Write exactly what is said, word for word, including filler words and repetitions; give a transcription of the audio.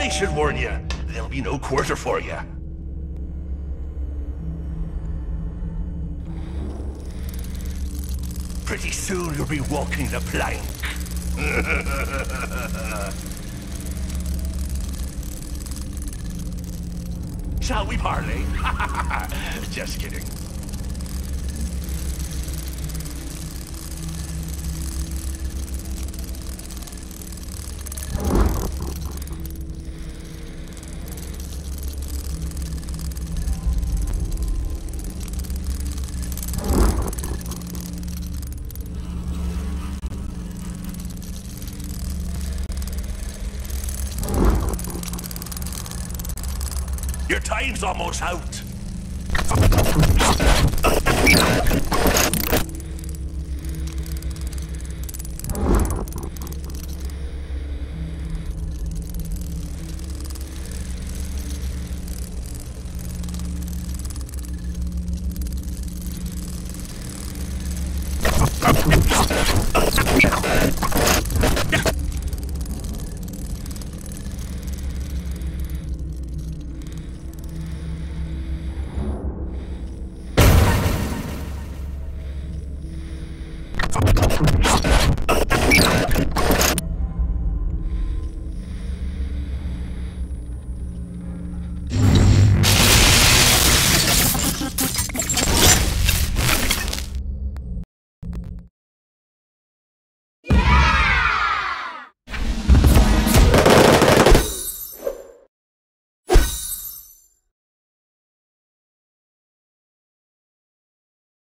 I should warn you, there'll be no quarter for you. Pretty soon you'll be walking the plank. Shall we parley? Just kidding. Your time's almost out.